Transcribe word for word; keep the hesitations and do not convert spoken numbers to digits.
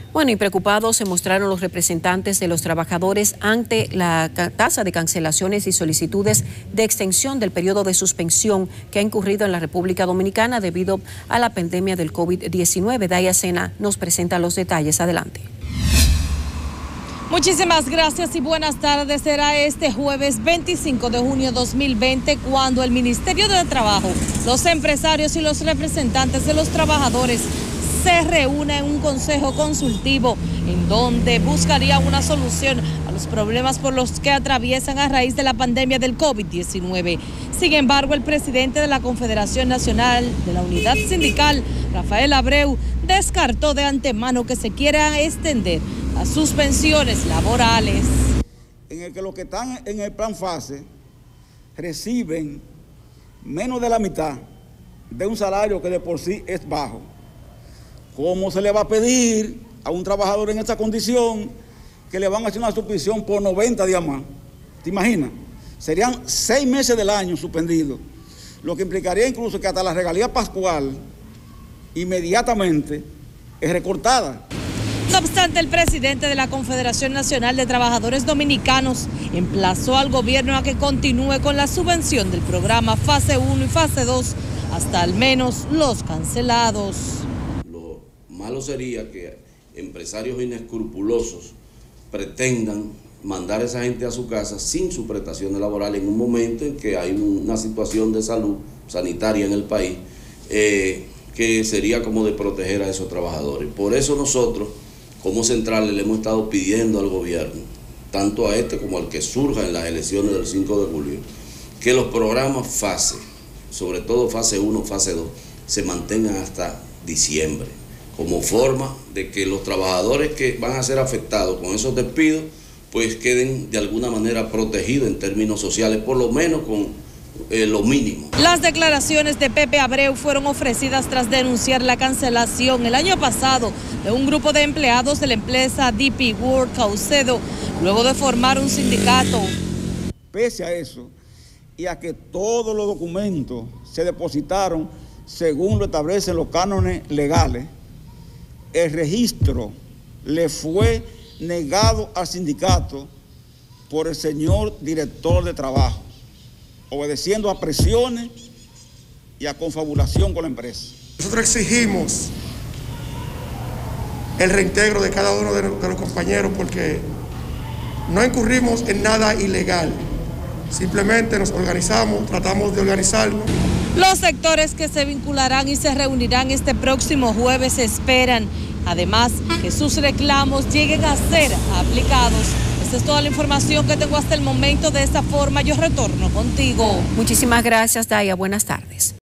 Bueno, y preocupados se mostraron los representantes de los trabajadores ante la tasa de cancelaciones y solicitudes de extensión del periodo de suspensión que ha incurrido en la República Dominicana debido a la pandemia del COVID diecinueve. Daya Sena nos presenta los detalles. Adelante. Muchísimas gracias y buenas tardes. Será este jueves veinticinco de junio de dos mil veinte cuando el Ministerio de Trabajo, los empresarios y los representantes de los trabajadores se reúnen en un consejo consultivo en donde buscaría una solución a los problemas por los que atraviesan a raíz de la pandemia del COVID diecinueve. Sin embargo, el presidente de la Confederación Nacional de la Unidad Sindical, Rafael Abreu, descartó de antemano que se quieran extender las suspensiones laborales. En el que los que están en el plan fase reciben menos de la mitad de un salario que de por sí es bajo. ¿Cómo se le va a pedir a un trabajador en esta condición que le van a hacer una suspensión por noventa días más? ¿Te imaginas? Serían seis meses del año suspendidos, lo que implicaría incluso que hasta la regalía pascual inmediatamente es recortada. No obstante, el presidente de la Confederación Nacional de Trabajadores Dominicanos emplazó al gobierno a que continúe con la subvención del programa fase uno y fase dos hasta al menos los cancelados. Lo malo sería que empresarios inescrupulosos pretendan mandar a esa gente a su casa sin su prestación laboral en un momento en que hay una situación de salud sanitaria en el país eh, que sería como de proteger a esos trabajadores. Por eso nosotros, como centrales, le hemos estado pidiendo al gobierno, tanto a este como al que surja en las elecciones del cinco de julio, que los programas fase, sobre todo fase uno, fase dos, se mantengan hasta diciembre, como forma de que los trabajadores que van a ser afectados con esos despidos, pues queden de alguna manera protegidos en términos sociales, por lo menos con eh, lo mínimo. Las declaraciones de Pepe Abreu fueron ofrecidas tras denunciar la cancelación el año pasado de un grupo de empleados de la empresa D P World Caucedo, luego de formar un sindicato. Pese a eso, y a que todos los documentos se depositaron según lo establecen los cánones legales, el registro le fue negado al sindicato por el señor director de trabajo, obedeciendo a presiones y a confabulación con la empresa. Nosotros exigimos el reintegro de cada uno de los compañeros porque no incurrimos en nada ilegal. Simplemente nos organizamos, tratamos de organizarnos. Los sectores que se vincularán y se reunirán este próximo jueves esperan, además, que sus reclamos lleguen a ser aplicados. Esta es toda la información que tengo hasta el momento. De esta forma yo retorno contigo. Muchísimas gracias, Daya. Buenas tardes.